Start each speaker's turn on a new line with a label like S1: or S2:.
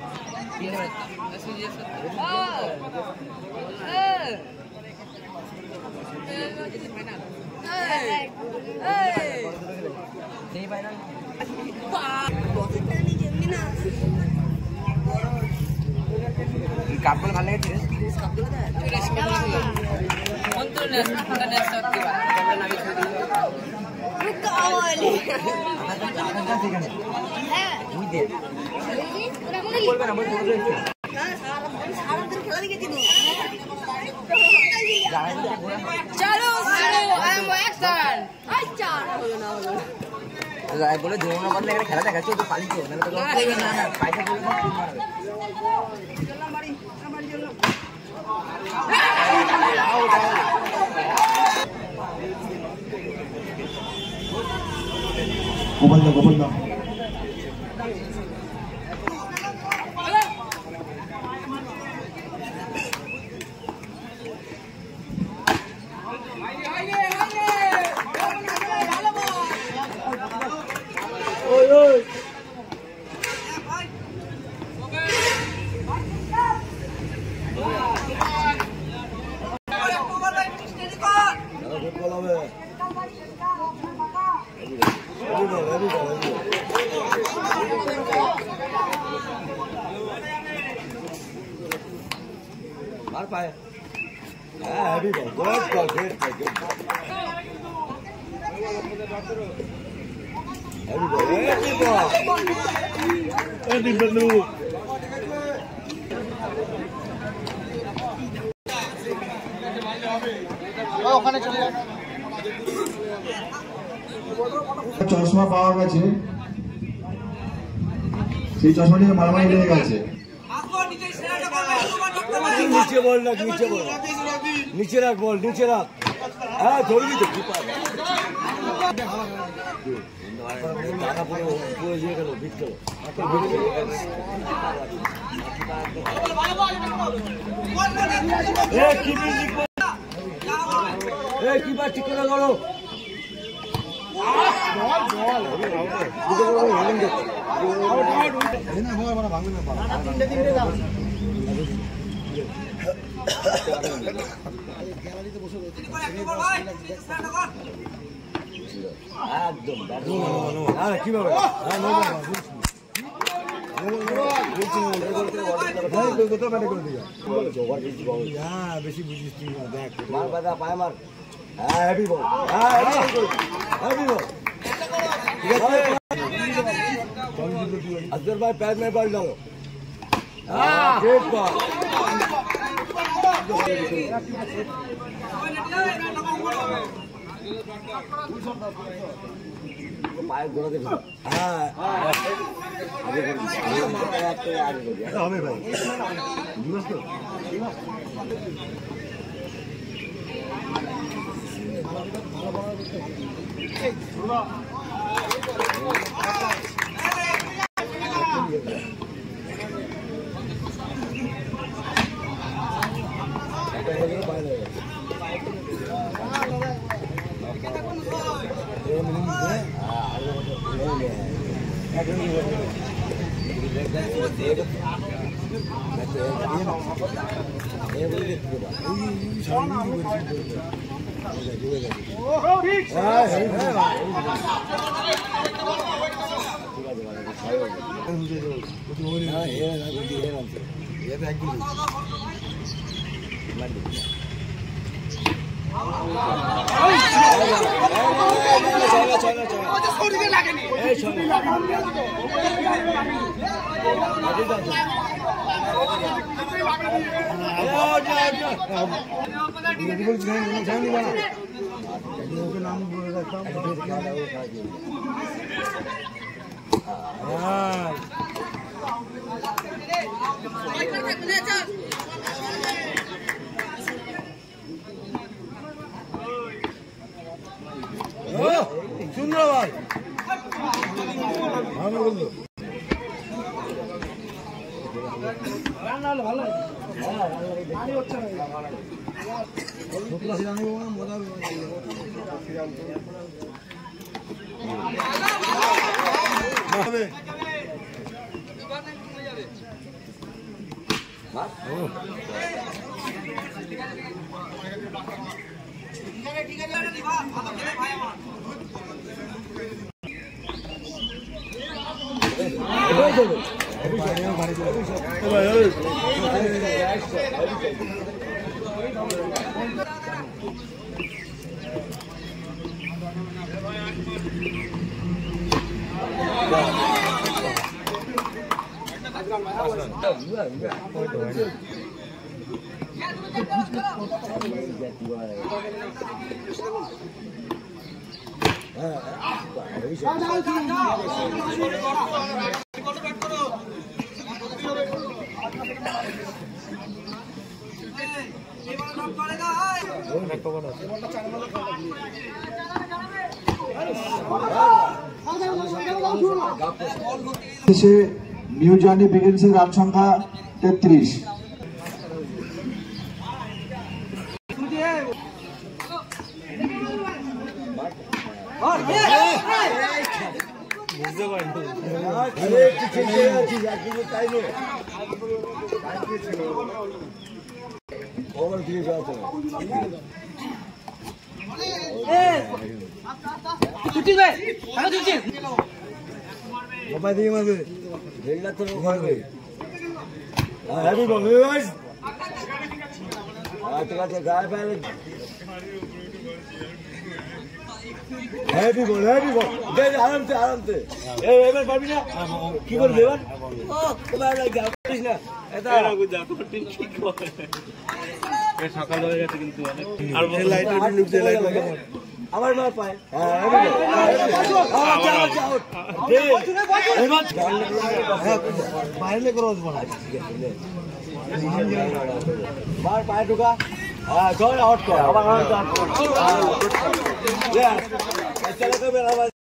S1: কাপড় ভালো লাগে বলে ধরুন করলে এখানে খেলা দেখাচ্ছে তো পালিত
S2: গোপাল দা मार पाए अभी गुड চশমা পাওয়া গেছে সেই চশমাটিকে মারামারি লেগে গেছে नीचे बोल रख नीचे रख बोल नीचे रख हाँ थोड़ी भी तो पूरे ये करो बीट करो की बात टिके ना करो বেশি বুঝিস দেখ মার বাদা পায় মার heavy ball heavy ball Azhar भाई पैर में बॉल डालो ग्रेट बॉल पाए गोला देखो हाँ हमें भाई
S3: নিউ জার্নি বিগিনসের রান সংখ্যা 33।
S2: মোবাইল দিয়ে মারবে রেলটা তো মারবে হ্যাভি বল গাইস ঠিক আছে গায়ে পায়ে হ্যাভি বল দে আরামসে এবার পারবি না কি করবি এবার ও তোমার লাগে যাচ্ছিস না এটা লাগু যা তো ঠিক করে এ সকাল হয়ে গেছে কিন্তু অনেক আর লাইটের লুক দিয়ে লাইট আমার মার পায় বাইরে করে মার পায়ে ঢুকা আউট কর আবার